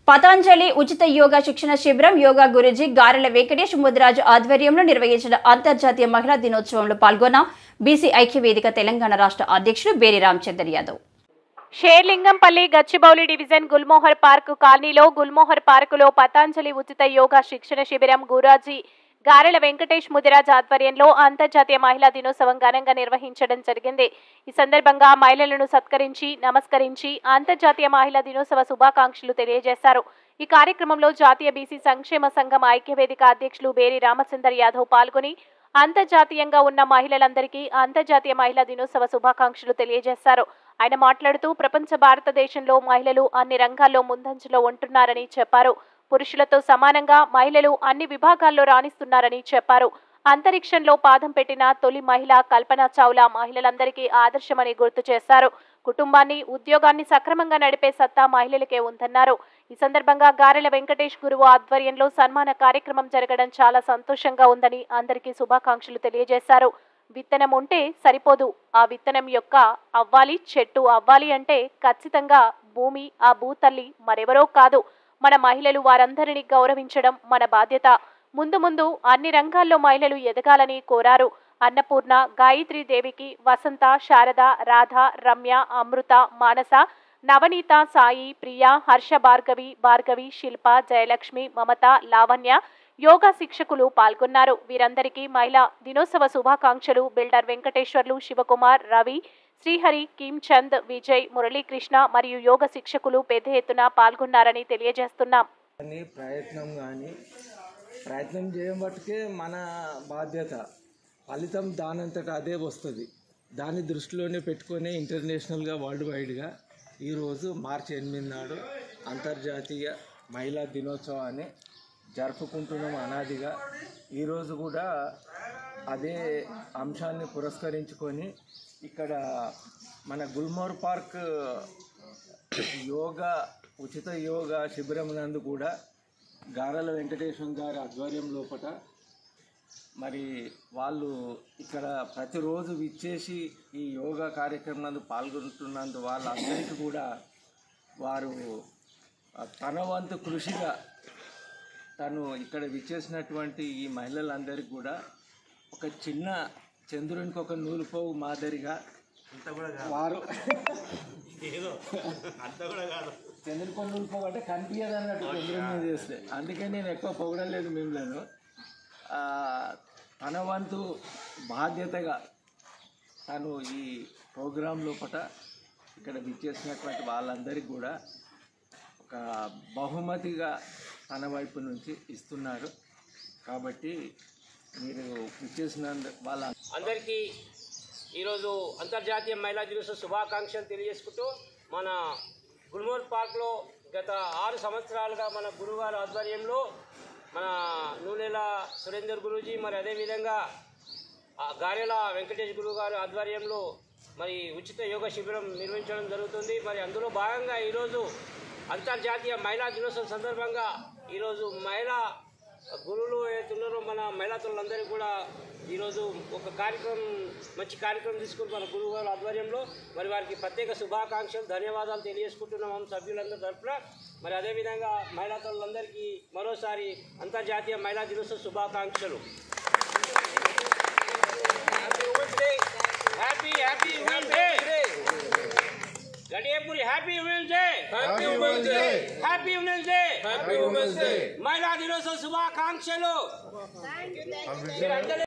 పతంజలి ఉచిత యోగా శిక్షణ శిబిరం యోగా గురుజీ గారెల వెంకటేష్ ముదిరాజు ఆధ్వర్యంలో నిర్వహించిన అంతర్జాతీయ మహిళా దినోత్సవంలో పాల్గొన్న బీసీ ఐక్యవేదిక తెలంగాణ రాష్ట్ర అధ్యక్షుడు బేరి రామచందర్ యాదవ్. షేర్లింగంపల్లి గచ్చిబౌలి డివిజన్ గుల్మోహర్ పార్క్ కాలనీలో గుల్మోహర్ పార్కులో పతంజలి ఉచిత యోగా శిక్షణ శిబిరం గురాజీ గారెల వెంకటేష్ ముదిరాజ్ ఆధ్వర్యంలో అంతర్జాతీయ మహిళా దినోత్సవం ఘనంగా నిర్వహించడం జరిగింది. ఈ సందర్భంగా మహిళలను సత్కరించి నమస్కరించి అంతర్జాతీయ మహిళా దినోత్సవ శుభాకాంక్షలు తెలియజేశారు. ఈ కార్యక్రమంలో జాతీయ బీసీ సంక్షేమ సంఘం ఐక్యవేదిక అధ్యక్షులు బేరి రామచందర్ యాదవ్ పాల్గొని అంతర్జాతీయంగా ఉన్న మహిళలందరికీ అంతర్జాతీయ మహిళా దినోత్సవ శుభాకాంక్షలు తెలియజేశారు. ఆయన మాట్లాడుతూ ప్రపంచ భారతదేశంలో మహిళలు అన్ని రంగాల్లో ముందంజలో ఉంటున్నారని చెప్పారు. పురుషులతో సమానంగా మహిళలు అన్ని విభాగాల్లో రాణిస్తున్నారని చెప్పారు. అంతరిక్షంలో పాదం పెట్టిన తొలి మహిళ కల్పన చావ్లా మహిళలందరికీ ఆదర్శమని గుర్తు చేశారు. కుటుంబాన్ని ఉద్యోగాన్ని సక్రమంగా నడిపే సత్తా మహిళలకే ఉందన్నారు. ఈ సందర్భంగా గారెల వెంకటేష్ గురువు ఆధ్వర్యంలో సన్మాన కార్యక్రమం జరగడం చాలా సంతోషంగా ఉందని అందరికీ శుభాకాంక్షలు తెలియజేశారు. విత్తనం ఉంటే సరిపోదు, ఆ విత్తనం యొక్క అవ్వాలి, చెట్టు అవ్వాలి అంటే ఖచ్చితంగా భూమి, ఆ భూతల్లి మరెవరో కాదు, మన మహిళలు. వారందరినీ గౌరవించడం మన బాధ్యత. ముందు ముందు అన్ని రంగాల్లో మహిళలు ఎదగాలని కోరారు. అన్నపూర్ణ, గాయత్రి దేవికి, వసంత, శారద, రాధ, రమ్య, అమృత, మానస, నవనీత, సాయి, ప్రియ, హర్ష, భార్గవి, శిల్ప, జయలక్ష్మి, మమత, లావణ్య యోగా శిక్షకులు పాల్గొన్నారు. వీరందరికీ మహిళా దినోత్సవ శుభాకాంక్షలు. బిల్డర్ వెంకటేశ్వర్లు, శివకుమార్, రవి, శ్రీహరి, కిమ్చంద్, విజయ్, మురళీకృష్ణ మరియు యోగ శిక్షకులు పెద్ద ఎత్తున పాల్గొన్నారని తెలియజేస్తున్నాం. ప్రయత్నం చేయబట్టుకే మన బాధ్యత, ఫలితం దానంతట అదే వస్తుంది. దాన్ని దృష్టిలోనే పెట్టుకొని ఇంటర్నేషనల్గా వరల్డ్ వైడ్గా ఈరోజు మార్చి 8 నాడు అంతర్జాతీయ మహిళా దినోత్సవాన్ని జరుపుకుంటున్నాం అనాదిగా. ఈరోజు కూడా అదే అంశాన్ని పురస్కరించుకొని ఇక్కడ మన గుల్మోహర్ పార్క్ ఉచిత యోగా శిబిరం నందు కూడా గారెల వెంకటేశ్వర గారి ఆధ్వర్యం లోపల మరి వాళ్ళు ఇక్కడ ప్రతిరోజు విచ్చేసి ఈ యోగా కార్యక్రమం నందు పాల్గొంటున్నందు వాళ్ళందరికీ కూడా వారు తన వంతు కృషిగా తను ఇక్కడ విచ్చేసినటువంటి ఈ మహిళలందరికీ కూడా ఒక చిన్న చంద్రునికి ఒక నూలుపోవు మాదిరిగా వారు చంద్రునికి ఒక నూలుపోవు అంటే కనిపించదు అన్నట్టు చంద్రుని మీద చేస్తే, అందుకే నేను ఎక్కువ పొగడలేదు మిమ్మల్ని. తన వంతు బాధ్యతగా తను ఈ ప్రోగ్రాం లోపల ఇక్కడ విచ్చేసినటువంటి వాళ్ళందరికీ కూడా ఒక బహుమతిగా తన వైపు నుంచి ఇస్తున్నారు. కాబట్టి మీరు విచ్చేసిన వాళ్ళ అందరికీ ఈరోజు అంతర్జాతీయ మహిళా దినోత్సవ శుభాకాంక్షలు తెలియజేసుకుంటూ, మన గుల్మోహర్ పార్క్లో గత 6 సంవత్సరాలుగా మన గురువుగారి ఆధ్వర్యంలో మన నూనెల సురేందర్ గురూజీ, మరి అదేవిధంగా గారెల వెంకటేష్ గురువు గారి ఆధ్వర్యంలో మరి ఉచిత యోగా శిబిరం నిర్వహించడం జరుగుతుంది. మరి అందులో భాగంగా ఈరోజు అంతర్జాతీయ మహిళా దినోత్సవం సందర్భంగా ఈరోజు మహిళా గురువులు ఏతున్నారో మన మహిళాతులందరికీ కూడా ఈరోజు ఒక మంచి కార్యక్రమం తీసుకుని మన గురువు గారి ఆధ్వర్యంలో మరి వారికి ప్రత్యేక శుభాకాంక్షలు, ధన్యవాదాలు తెలియజేసుకుంటున్నాం సభ్యులందరి తరఫున. మరి అదేవిధంగా మహిళాతులందరికీ మరోసారి అంతర్జాతీయ మహిళా దినోత్సవ శుభాకాంక్షలు. హ్యాపీ గడియపూరి happy women's day, happy women's day, మహిళా దినోత్సవ శుభాకాంక్షలు.